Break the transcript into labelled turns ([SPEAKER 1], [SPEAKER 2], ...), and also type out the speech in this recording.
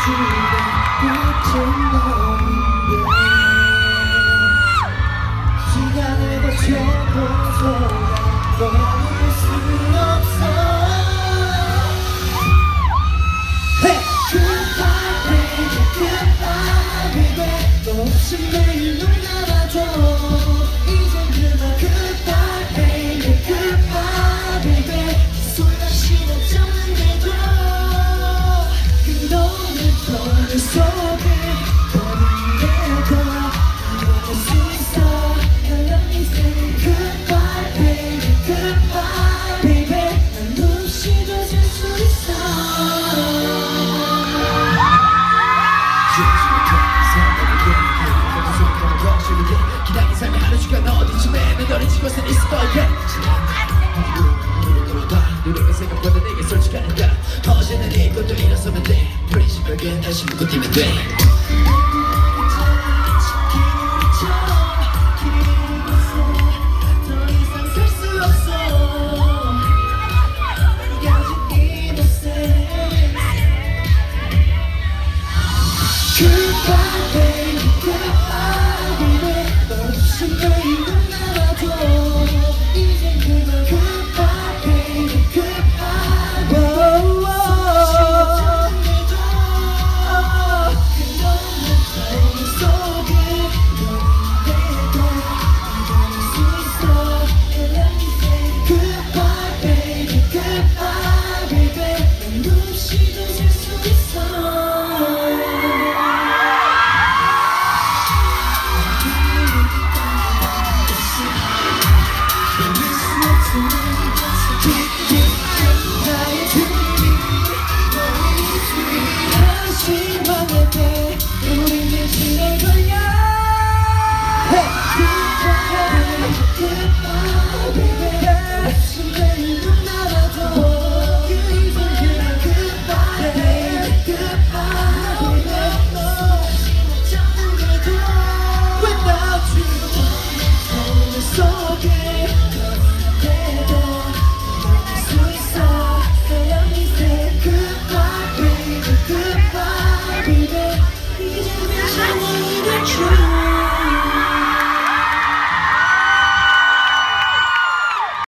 [SPEAKER 1] 시간을 거쳐보서 버릴 수 없어. Goodbye baby, goodbye baby. 또 없이 매일 눈 감아줘. 이젠 그만. Goodbye baby, goodbye baby. 손맛이나 잡는데도 끝없는 거리 속에 버린데도 이겨낼 수 있어. I love you saying goodbye baby, goodbye baby. 난 눈시도 질 수 있어. 기나긴 삶의 하루 주간 어디쯤에 매너리지 곳에 있을 거야. 노래가 생각보다 내게 솔직하니까 어제는 이것도 일어서면 돼. 프린시프에게 다시 묶어 뛰면 돼.